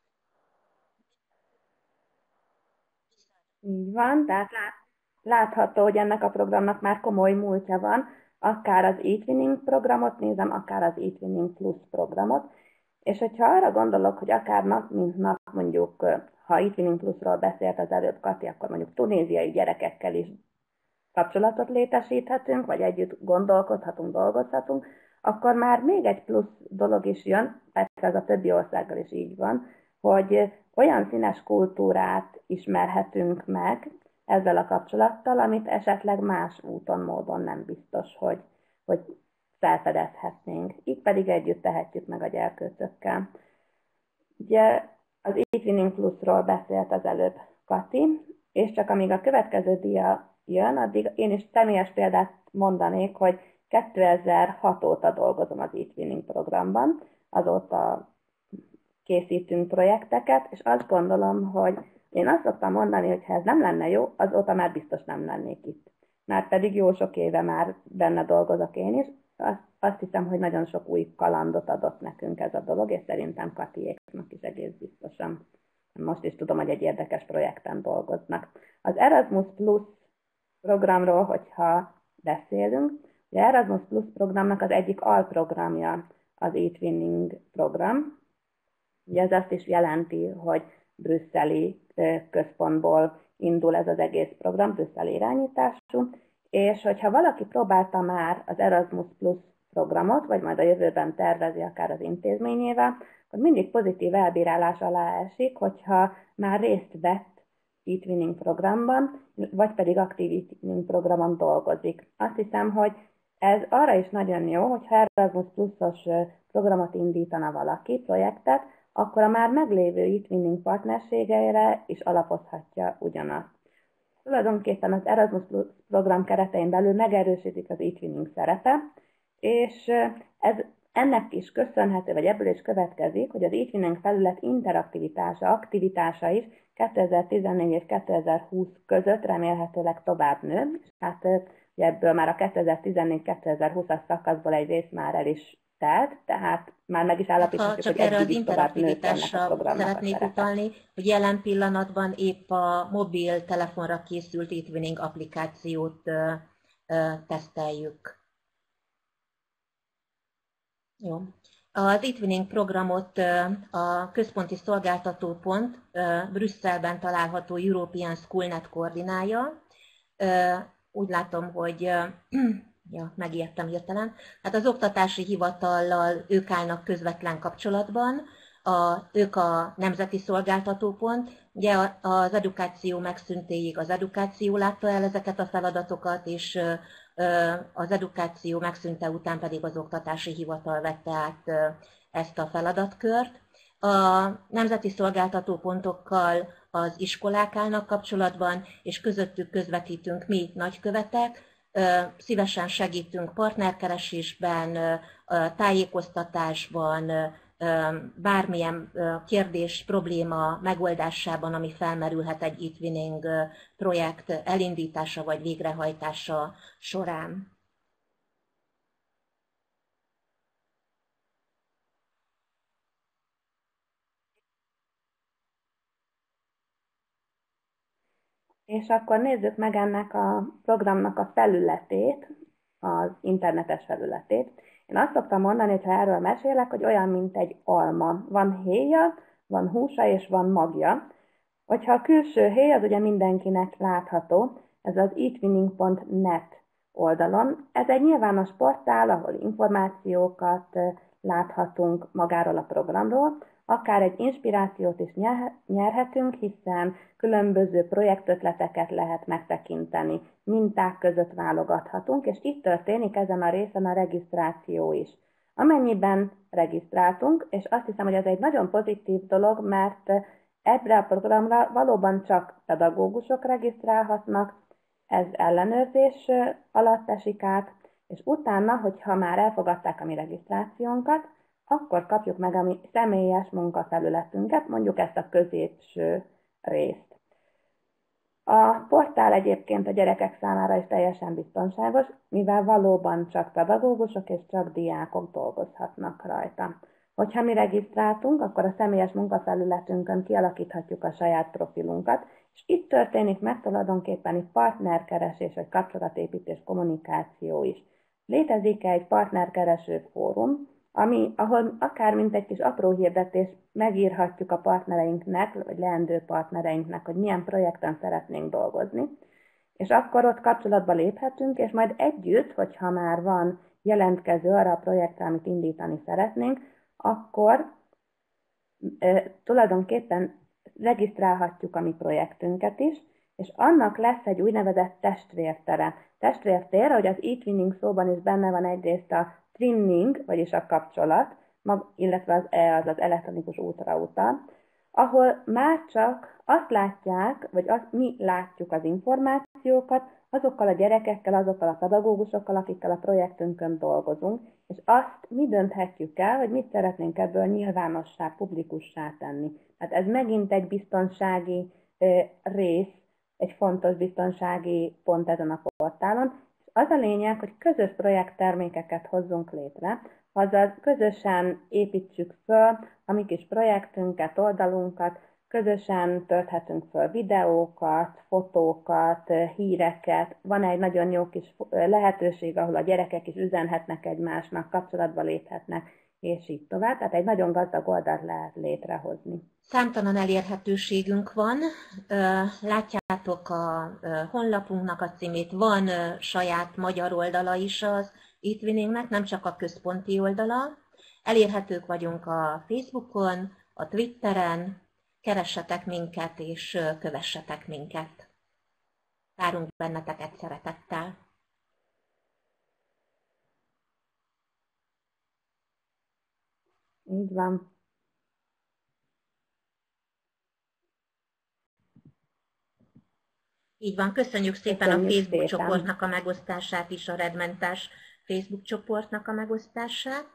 Így van, tehát látható, hogy ennek a programnak már komoly múltja van, akár az eTwinning programot nézem, akár az eTwinning Plus programot, És hogyha arra gondolok, hogy akár nap, mint nap mondjuk, ha eTwinning Plusról beszélt az előbb Kati, akkor mondjuk tunéziai gyerekekkel is kapcsolatot létesíthetünk, vagy együtt gondolkodhatunk, dolgozhatunk, akkor már még egy plusz dolog is jön, persze ez a többi országgal is így van, hogy olyan színes kultúrát ismerhetünk meg ezzel a kapcsolattal, amit esetleg más úton, módon nem biztos, hogy, hogy felfedezhetnénk. Így pedig együtt tehetjük meg a gyerkőcökkel. Ugye az eTwinning Plusról beszélt az előbb Kati, és csak amíg a következő dia jön, addig én is személyes példát mondanék, hogy kétezer-hat óta dolgozom az eTwinning programban, azóta készítünk projekteket, és azt gondolom, hogy én azt szoktam mondani, hogy ha ez nem lenne jó, azóta már biztos nem lennék itt. Már pedig jó sok éve már benne dolgozok én is, azt, azt hiszem, hogy nagyon sok új kalandot adott nekünk ez a dolog, és szerintem Katiéknak is egész biztosan. Most is tudom, hogy egy érdekes projekten dolgoznak. Az Erasmus Plus programról, hogyha beszélünk, az Erasmus Plus programnak az egyik alprogramja az eTwinning program. Ugye ez azt is jelenti, hogy brüsszeli központból indul ez az egész program, brüsszeli irányítású, és hogyha valaki próbálta már az Erasmus Plus programot, vagy majd a jövőben tervezi akár az intézményével, akkor mindig pozitív elbírálás alá esik, hogyha már részt vett eTwinning programban, vagy pedig aktív eTwinning programon dolgozik. Azt hiszem, hogy ez arra is nagyon jó, hogyha Erasmus Plusos programot indítana valaki, projektet, akkor a már meglévő eTwinning partnerségeire is alapozhatja ugyanazt. Tulajdonképpen az Erasmus Plus program keretein belül megerősítik az eTwinning szerepe, és ez ennek is köszönhető, vagy ebből is következik, hogy az eTwinning felület interaktivitása, aktivitása is kétezer-tizennégy és kétezer-húsz között remélhetőleg tovább nő. Hát ebből már a kétezer-tizennégy-kétezer-húszas szakaszból egy rész már el is telt, tehát már meg is állapíthatjuk, csak hogy erre az eddig is tovább nőtt ennek a interaktivitásra programnak a szeretnék szerepe. utalni, hogy jelen pillanatban épp a mobil telefonra készült eTwinning applikációt ö, ö, teszteljük. Jó. Az eTwinning programot ö, a központi szolgáltatópont ö, Brüsszelben található European Schoolnet koordinálja. Ö, úgy látom, hogy ö, ja, megijedtem hirtelen. Hát az oktatási hivatallal ők állnak közvetlen kapcsolatban, a, ők a nemzeti szolgáltatópont. Ugye az edukáció megszüntéig az edukáció látta el ezeket a feladatokat, és az edukáció megszűnte után pedig az oktatási hivatal vette át ezt a feladatkört. A nemzeti szolgáltatópontokkal az iskolák állnak kapcsolatban, és közöttük közvetítünk mi nagykövetek. Szívesen segítünk partnerkeresésben, tájékoztatásban, bármilyen kérdés, probléma megoldásában, ami felmerülhet egy eTwinning projekt elindítása vagy végrehajtása során. És akkor nézzük meg ennek a programnak a felületét, az internetes felületét. Én azt szoktam mondani, hogy ha erről mesélek, hogy olyan, mint egy alma. Van héja, van húsa és van magja. Hogyha a külső héj, az ugye mindenkinek látható, ez az eTwinning pont net oldalon. Ez egy nyilvános portál, ahol információkat láthatunk magáról a programról, akár egy inspirációt is nyerhetünk, hiszen különböző projektötleteket lehet megtekinteni, minták között válogathatunk, és itt történik ezen a részen a regisztráció is. Amennyiben regisztráltunk, és azt hiszem, hogy ez egy nagyon pozitív dolog, mert ebbre a programra valóban csak pedagógusok regisztrálhatnak, ez ellenőrzés alatt esik át, és utána, hogyha már elfogadták a mi regisztrációnkat, akkor kapjuk meg a mi személyes munkafelületünket, mondjuk ezt a középső részt. A portál egyébként a gyerekek számára is teljesen biztonságos, mivel valóban csak pedagógusok és csak diákok dolgozhatnak rajta. Hogyha mi regisztráltunk, akkor a személyes munkafelületünkön kialakíthatjuk a saját profilunkat, és itt történik meg tulajdonképpen egy partnerkeresés vagy kapcsolatépítés kommunikáció is. Létezik egy partnerkereső fórum, ami, ahol akár mint egy kis apró hirdetés megírhatjuk a partnereinknek, vagy leendő partnereinknek, hogy milyen projekten szeretnénk dolgozni, és akkor ott kapcsolatba léphetünk, és majd együtt, hogyha már van jelentkező arra a projektre, amit indítani szeretnénk, akkor e, tulajdonképpen regisztrálhatjuk a mi projektünket is, és annak lesz egy úgynevezett testvértere. Testvértér, hogy az e-twinning szóban is benne van egyrészt a twinning, vagyis a kapcsolat, illetve az E az az elektronikus útra utal, ahol már csak azt látják, vagy azt mi látjuk az információkat azokkal a gyerekekkel, azokkal a pedagógusokkal, akikkel a projektünkön dolgozunk, és azt mi dönthetjük el, hogy mit szeretnénk ebből nyilvánossá, publikussá tenni. Tehát ez megint egy biztonsági rész, egy fontos biztonsági pont ezen a portálon. És az a lényeg, hogy közös projekttermékeket hozzunk létre, azaz közösen építsük föl a mi kis projektünket, oldalunkat, közösen tölthetünk föl videókat, fotókat, híreket. Van egy nagyon jó kis lehetőség, ahol a gyerekek is üzenhetnek egymásnak, kapcsolatba léphetnek, és így tovább. Tehát egy nagyon gazdag oldalt lehet létrehozni. Számtalan elérhetőségünk van. Látjátok a honlapunknak a címét, van saját magyar oldala is az e-twinningnek, nem csak a központi oldala. Elérhetők vagyunk a Facebookon, a Twitteren, keressetek minket és kövessetek minket. Várunk benneteket szeretettel! Így van. Így van, köszönjük szépen Köszönjük a Facebook szépen. csoportnak a megosztását is, a Redmentás Facebook csoportnak a megosztását.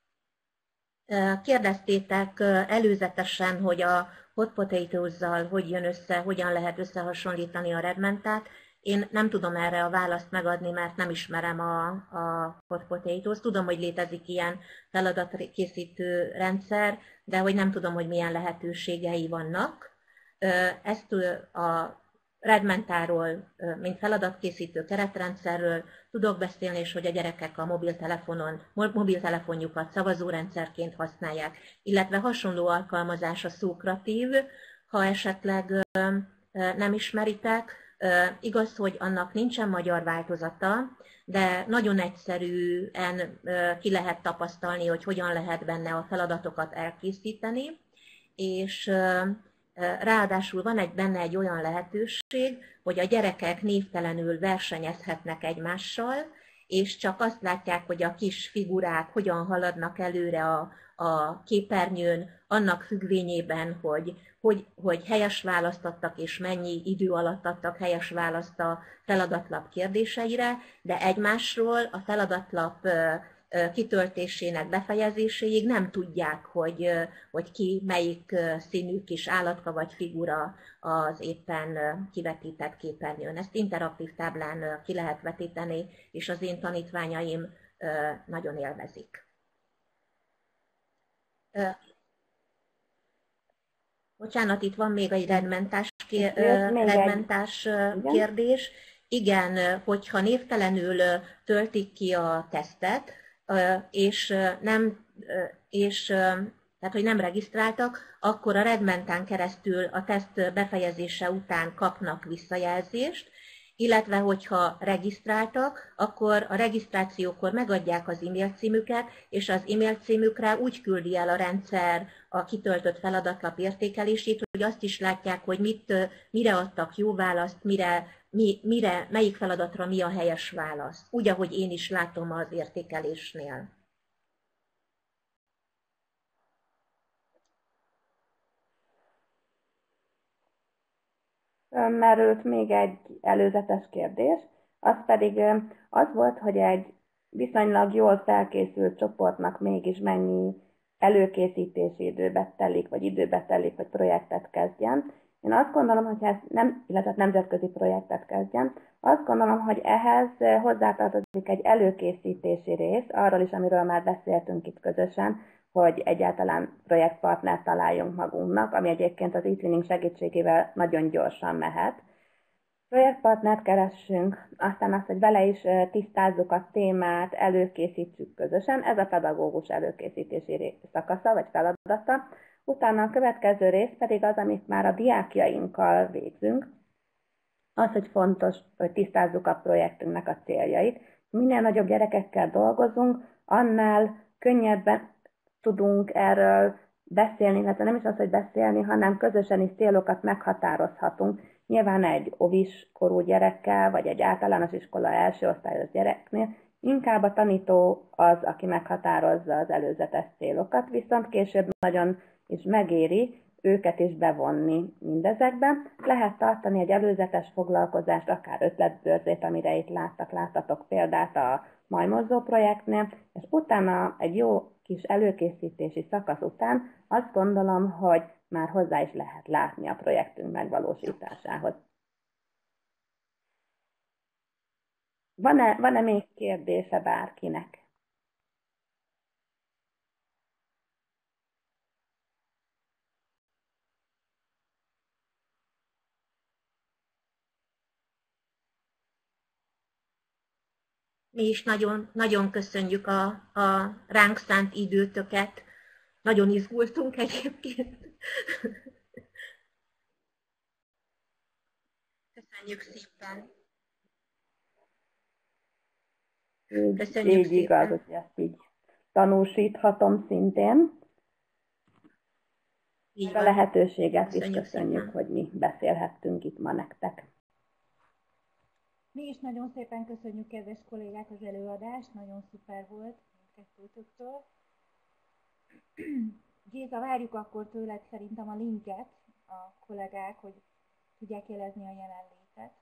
Kérdeztétek előzetesen, hogy a Hot Potatoes-zal hogy jön össze, hogyan lehet összehasonlítani a Redmentát. Én nem tudom erre a választ megadni, mert nem ismerem a, a Hot Potatoes. Tudom, hogy létezik ilyen feladatkészítő rendszer, de hogy nem tudom, hogy milyen lehetőségei vannak. Ezt a Redmentáról, mint feladatkészítő keretrendszerről tudok beszélni, és hogy a gyerekek a mobiltelefonon, mobiltelefonjukat szavazórendszerként használják, illetve hasonló alkalmazás a Szókratív, ha esetleg nem ismeritek. Igaz, hogy annak nincsen magyar változata, de nagyon egyszerűen ki lehet tapasztalni, hogy hogyan lehet benne a feladatokat elkészíteni, és ráadásul van egy, benne egy olyan lehetőség, hogy a gyerekek névtelenül versenyezhetnek egymással, és csak azt látják, hogy a kis figurák hogyan haladnak előre a, a képernyőn, annak függvényében, hogy, hogy, hogy helyes választ adtak, és mennyi idő alatt adtak helyes választ a feladatlap kérdéseire, de egymásról a feladatlap kitöltésének befejezéséig nem tudják, hogy, hogy ki melyik színű kis állatka vagy figura az éppen kivetített képernyőn. Ezt interaktív táblán ki lehet vetíteni, és az én tanítványaim nagyon élvezik. Bocsánat, itt van még egy redmentás, kér, redmentás kérdés. Igen, hogyha névtelenül töltik ki a tesztet, és nem, és, tehát, hogy nem regisztráltak, akkor a Redmentán keresztül a teszt befejezése után kapnak visszajelzést, illetve hogyha regisztráltak, akkor a regisztrációkor megadják az e-mail címüket, és az e-mail címükre úgy küldi el a rendszer a kitöltött feladatlap értékelését, hogy azt is látják, hogy mit, mire adtak jó választ, mire, mi, mire, melyik feladatra mi a helyes válasz. Úgy, ahogy én is látom az értékelésnél. Merült még egy előzetes kérdés, az pedig az volt, hogy egy viszonylag jól felkészült csoportnak mégis mennyi előkészítési időbe telik, vagy időbe telik, hogy projektet kezdjen. Én azt gondolom, hogy ez nem, illetve nemzetközi projektet kezdjen, azt gondolom, hogy ehhez hozzátartozik egy előkészítési rész, arról is, amiről már beszéltünk itt közösen, hogy egyáltalán projektpartnert találjunk magunknak, ami egyébként az e-twinning segítségével nagyon gyorsan mehet. Projektpartnert keressünk, aztán azt, hogy vele is tisztázzuk a témát, előkészítsük közösen. Ez a pedagógus előkészítési szakasza vagy feladata. Utána a következő rész pedig az, amit már a diákjainkkal végzünk. Az, hogy fontos, hogy tisztázzuk a projektünknek a céljait. Minél nagyobb gyerekekkel dolgozunk, annál könnyebben tudunk erről beszélni, illetve nem is az, hogy beszélni, hanem közösen is célokat meghatározhatunk. Nyilván egy ovis korú gyerekkel, vagy egy általános iskola első osztályos gyereknél inkább a tanító az, aki meghatározza az előzetes célokat, viszont később nagyon is megéri őket is bevonni mindezekben. Lehet tartani egy előzetes foglalkozást, akár ötletbörzét, amire itt láttak, láttatok példát a majmozzó projektnél, és utána egy jó kis előkészítési szakasz után azt gondolom, hogy már hozzá is lehet látni a projektünk megvalósításához. Van-e, van-e még kérdése bárkinek? Mi is nagyon, nagyon köszönjük a, a ránk szánt időtöket. Nagyon izgultunk egyébként. Köszönjük szépen. Köszönjük így szépen. Igaz, hogy ezt így tanúsíthatom szintén. Így a lehetőséget köszönjük is köszönjük, szépen. Hogy mi beszélhettünk itt ma nektek. Mi is nagyon szépen köszönjük, kedves kollégák, az előadást, nagyon szuper volt mindkettőtöktől. Géza, várjuk akkor tőled szerintem a linket, a kollégák, hogy tudják jelezni a jelenlétet.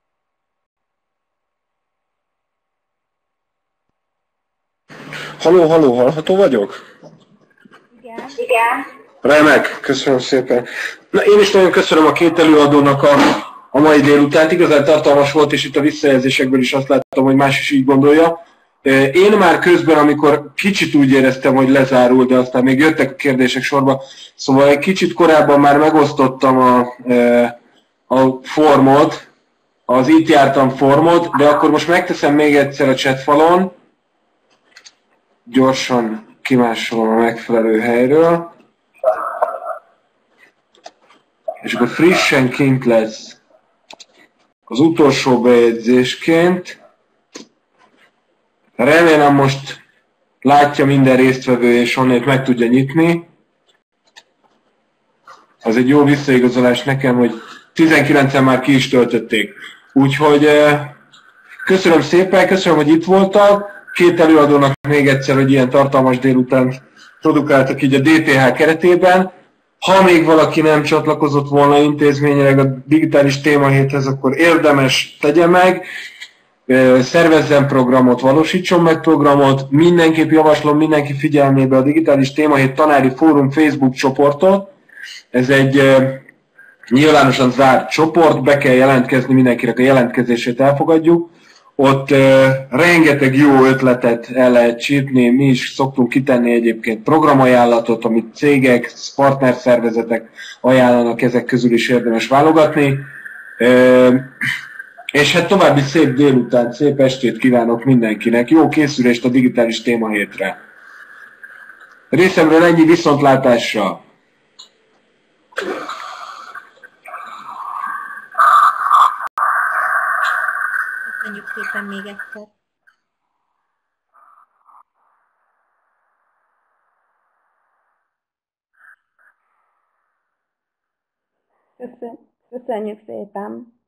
Halló, halló, hallható vagyok? Igen. Igen. Remek, köszönöm szépen. Na, én is nagyon köszönöm a két előadónak a, a mai délutánt. Igazán tartalmas volt, és itt a visszajelzésekből is azt láttam, hogy más is így gondolja. Én már közben, amikor kicsit úgy éreztem, hogy lezárul, de aztán még jöttek a kérdések sorba, szóval egy kicsit korábban már megosztottam a, a formot, az itt jártam formot, de akkor most megteszem még egyszer a chatfalon, gyorsan kimásolom a megfelelő helyről, és akkor frissen kint lesz az utolsó bejegyzésként. Remélem most látja minden résztvevő, és onnét meg tudja nyitni. Az egy jó visszaigazolás nekem, hogy tizenkilencen már ki is töltötték. Úgyhogy köszönöm szépen, köszönöm, hogy itt voltak. Két előadónak még egyszer, hogy ilyen tartalmas délután produkáltak így a dé té há keretében. Ha még valaki nem csatlakozott volna intézményileg a digitális témahéthez, akkor érdemes tegye meg. Szervezzen programot, valósítson meg programot. Mindenképp javaslom mindenki figyelmébe a Digitális Témahét Tanári Fórum Facebook csoportot. Ez egy nyilvánosan zárt csoport, be kell jelentkezni, mindenkinek a jelentkezését elfogadjuk. Ott uh, rengeteg jó ötletet el lehet csípni, mi is szoktunk kitenni egyébként programajánlatot, amit cégek, partnerszervezetek ajánlanak, ezek közül is érdemes válogatni. Uh, és hát további szép délután, szép estét kívánok mindenkinek, jó készülést a digitális témahétre. Részemről ennyi, viszontlátásra! Köszönjük szépen még egyszer. Köszönjük szépen.